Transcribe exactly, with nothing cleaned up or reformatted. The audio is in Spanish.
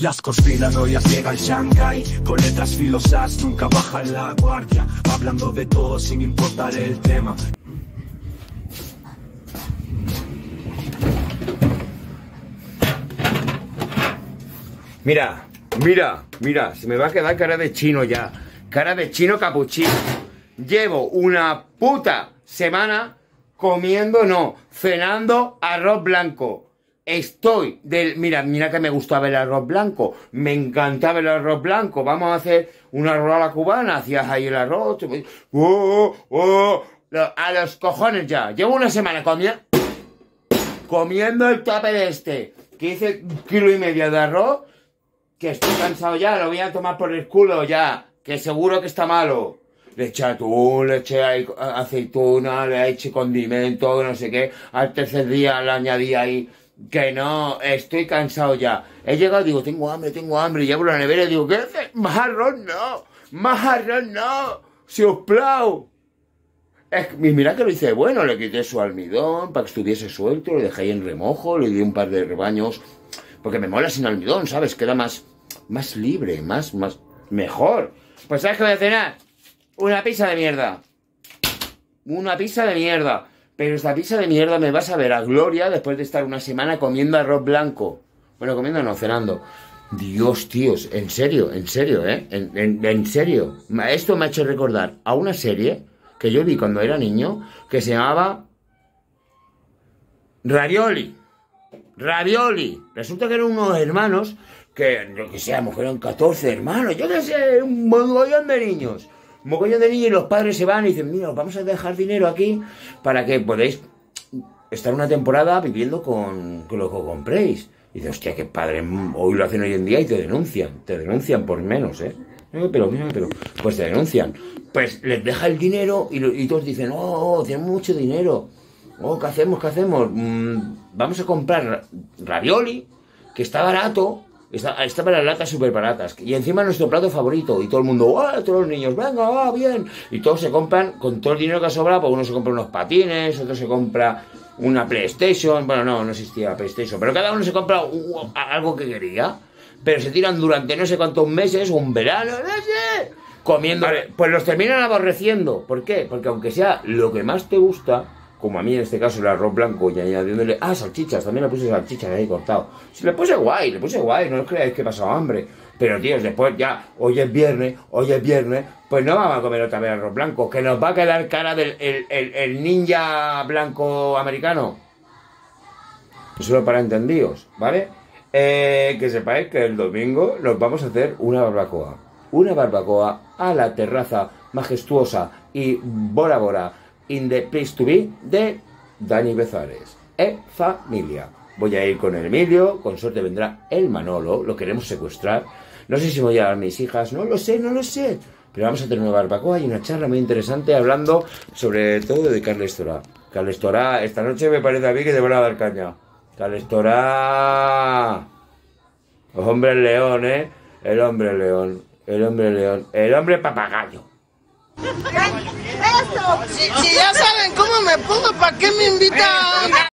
Las conspiranoias llegan Shanghai, con letras filosas nunca bajan la guardia, hablando de todo sin importar el tema. Mira, mira, mira, se me va a quedar cara de chino ya. Cara de chino capuchino. Llevo una puta semana comiendo, no, cenando arroz blanco. Estoy del... Mira, mira que me gustaba el arroz blanco. Me encantaba el arroz blanco. Vamos a hacer una arroz a la cubana. Hacías ahí el arroz. ¡Oh, oh! A los cojones ya. Llevo una semana comiendo... Comiendo el tupper este. Que hice un kilo y medio de arroz. Que estoy cansado ya. Lo voy a tomar por el culo ya. Que seguro que está malo. Le eché atún, le eché aceituna, le eché condimento, no sé qué. Al tercer día le añadí ahí... Que no, estoy cansado ya. He llegado y digo, tengo hambre, tengo hambre. Y llevo la nevera y digo, ¿qué haces? Más arroz no, más arroz no. Si os plau. Es que, mira que lo hice bueno, le quité su almidón para que estuviese suelto, lo dejé ahí en remojo, le di un par de rebaños. Porque me mola sin almidón, ¿sabes? Queda más, más libre, más, más, mejor. Pues ¿sabes qué voy a cenar? Una pizza de mierda. Una pizza de mierda. Pero esta pizza de mierda me vas a ver a gloria después de estar una semana comiendo arroz blanco. Bueno, comiendo no, cenando. Dios, tíos, en serio, en serio, ¿eh? En, en, en serio. Esto me ha hecho recordar a una serie que yo vi cuando era niño que se llamaba Ravioli. Ravioli. Resulta que eran unos hermanos que, yo que sé, a lo mejor eran catorce hermanos, yo que sé, un mogollón de niños. Un mogollón de niños y los padres se van y dicen, mira, os vamos a dejar dinero aquí para que podáis estar una temporada viviendo con, con lo que compréis. Y dices, hostia, qué padre, hoy lo hacen hoy en día y te denuncian. Te denuncian por menos, ¿eh? No, pero, mira, pero, pues te denuncian. Pues les deja el dinero y, y todos dicen, oh, oh, tenemos mucho dinero. Oh, ¿qué hacemos? ¿Qué hacemos? Mm, vamos a comprar ravioli, que está barato. Está, estaban las latas súper baratas. Y encima nuestro plato favorito. Y todo el mundo, ¡ah! Todos los niños, venga, va, bien. Y todos se compran, con todo el dinero que ha sobrado, pues uno se compra unos patines, otro se compra una PlayStation. Bueno, no, no existía PlayStation. Pero cada uno se compra uh, algo que quería. Pero se tiran durante no sé cuántos meses, un verano, no sé, comiendo. Vale, pues los terminan aborreciendo. ¿Por qué? Porque aunque sea lo que más te gusta, como a mí en este caso el arroz blanco y añadiéndole, ah, salchichas, también le puse salchichas ahí cortado. Si le puse guay, le puse guay, no os creáis que he pasado hambre. Pero tíos, después ya, hoy es viernes, hoy es viernes, pues no vamos a comer otra vez arroz blanco, que nos va a quedar cara del el, el, el ninja blanco americano. Solo para entendidos, ¿vale? Eh, que sepáis que el domingo nos vamos a hacer una barbacoa. Una barbacoa a la terraza majestuosa y Bora Bora in the place to be de Dani Bezares e familia. Voy a ir con el Emilio, con suerte vendrá el Manolo, lo queremos secuestrar. No sé si voy a dar a mis hijas, no lo sé, no lo sé. Pero vamos a tener una barbacoa y una charla muy interesante hablando sobre todo de Carles Torá. Carles Torá, esta noche me parece a mí que te van a dar caña. Carles Torá. Los hombres león, ¿eh? El hombre león, el hombre león, el hombre papagayo. Si, si ya saben cómo me pongo, ¿para qué me invitan?